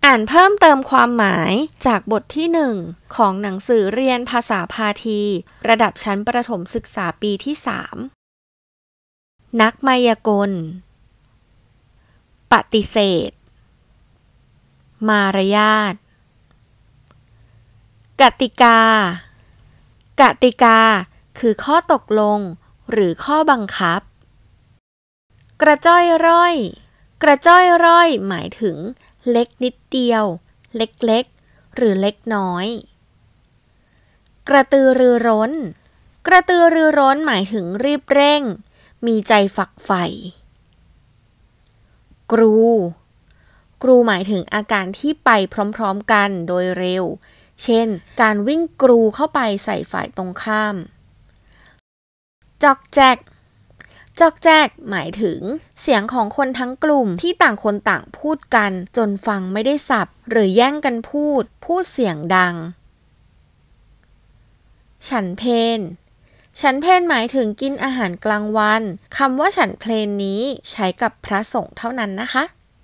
อ่านเพิ่มเติมความหมายจากบทที่1ของหนังสือเรียนภาษาพาทีระดับชั้นประถมศึกษาปีที่3นักมายากลปฏิเสธมารยาทกติกากติกาคือข้อตกลงหรือข้อบังคับกระจ้อยร่อยกระจ้อยร่อยหมายถึงเล็กนิดเดียวเล็กๆหรือเล็กน้อยกระตือรือร้นกระตือรือร้นหมายถึงรีบเร่งมีใจฝักใฝ่กรูหมายถึงอาการที่ไปพร้อมๆกันโดยเร็วเช่นการวิ่งกรูเข้าไปใส่ฝ่ายตรงข้ามจอกแจกหมายถึงเสียงของคนทั้งกลุ่มที่ต่างคนต่างพูดกันจนฟังไม่ได้สับหรือแย่งกันพูดเสียงดังฉันเพลหมายถึงกินอาหารกลางวันคำว่าฉันเพลนี้ใช้กับพระสงฆ์เท่านั้นนะคะ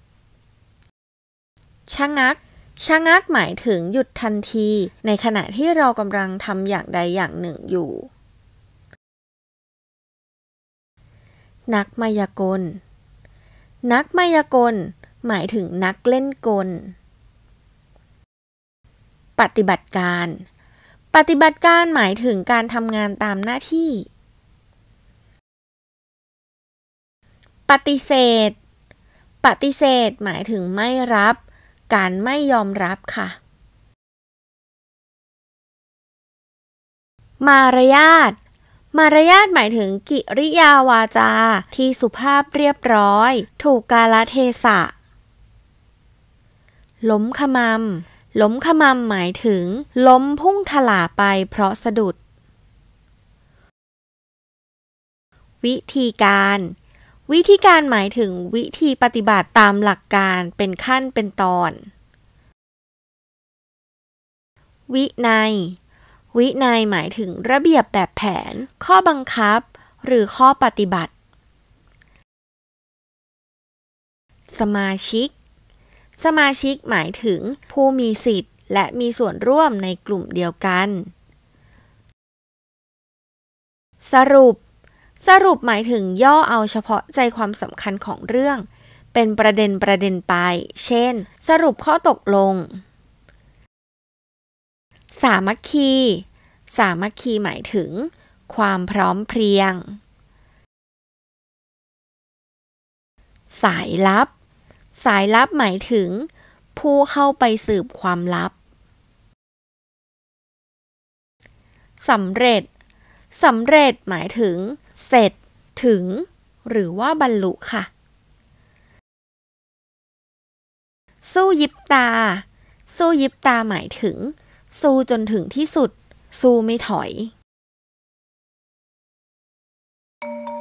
ชะงักหมายถึงหยุดทันทีในขณะที่เรากำลังทำอย่างใดอย่างหนึ่งอยู่นักมายากลหมายถึงนักเล่นกลปฏิบัติการหมายถึงการทำงานตามหน้าที่ปฏิเสธหมายถึงไม่รับการไม่ยอมรับค่ะมารยาทหมายถึงกิริยาวาจาที่สุภาพเรียบร้อยถูกกาลเทศะล้มขมำหมายถึงล้มพุ่งถลาไปเพราะสะดุดวิธีการหมายถึงวิธีปฏิบัติตามหลักการเป็นขั้นเป็นตอนวินัยหมายถึงระเบียบแบบแผนข้อบังคับหรือข้อปฏิบัติสมาชิกหมายถึงผู้มีสิทธิ์และมีส่วนร่วมในกลุ่มเดียวกันสรุปหมายถึงย่อเอาเฉพาะใจความสำคัญของเรื่องเป็นประเด็นไปเช่นสรุปข้อตกลงสามัคคีหมายถึงความพร้อมเพรียงสายลับหมายถึงผู้เข้าไปสืบความลับสำเร็จหมายถึงเสร็จถึงหรือว่าบรรลุค่ะสู้ยิบตาหมายถึงสู้จนถึงที่สุดสู้ไม่ถอย